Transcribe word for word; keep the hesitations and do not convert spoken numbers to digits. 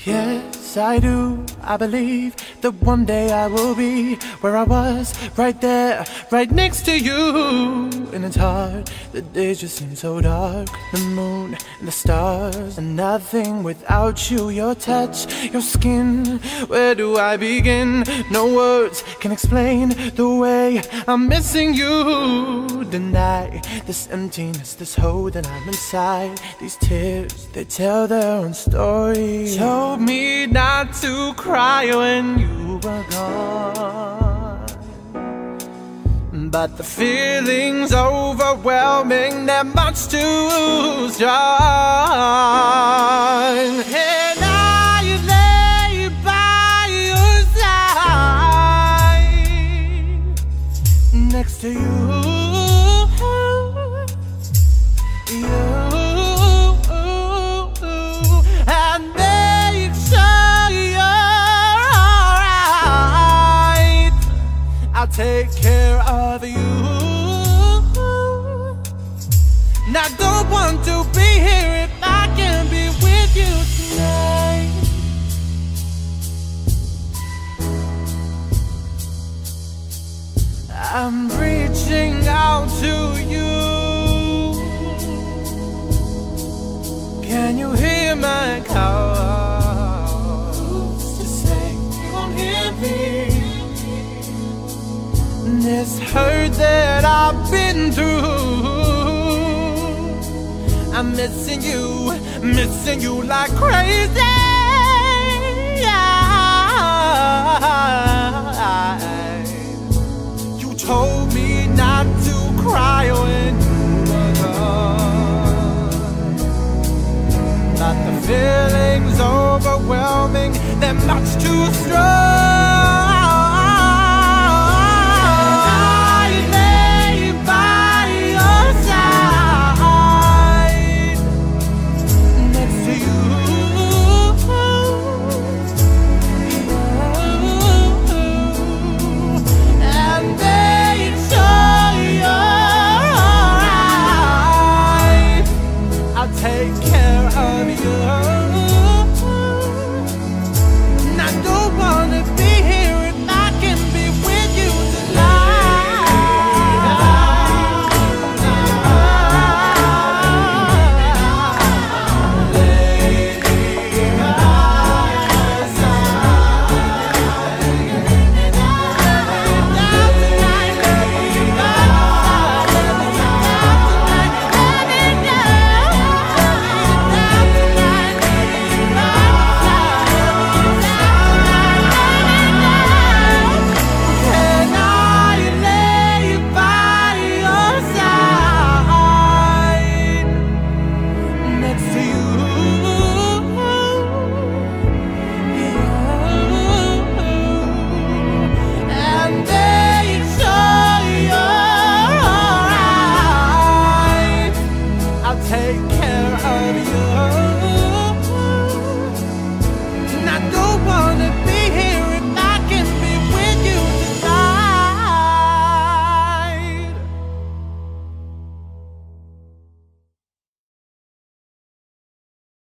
Yes, I do. I believe that one day I will be where I was, right there, right next to you. And it's hard, the days just seem so dark, the moon and the stars, and nothing without you. Your touch, your skin, where do I begin? No words can explain the way I'm missing you. Deny this emptiness, this hole that I'm inside. These tears, they tell their own story. Told me not to cry when you were gone, but the feeling's overwhelming, they're much too strong. And I lay by your side, next to you, you. I'll take care of you. And I don't want to be here if I can be with you tonight. I'm reaching out to you. Can you hear my call? Who's to say you won't hear me? This hurt that I've been through, I'm missing you, missing you like crazy. You told me not to cry when you were gone, but the feeling's overwhelming, they're much too strong.